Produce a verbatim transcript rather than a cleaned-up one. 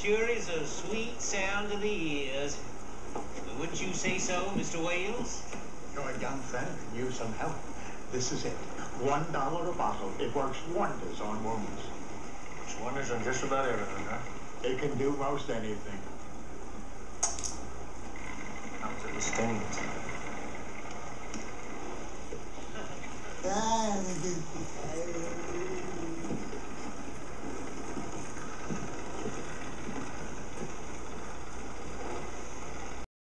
sure is a sweet sound to the ears. Wouldn't you say so, Mister Wales? Your young friend can use some help. This is it. One dollar a bottle. It works wonders on wounds. It's wonders on just about everything, huh? It can do most anything. Up to the stains. Ah,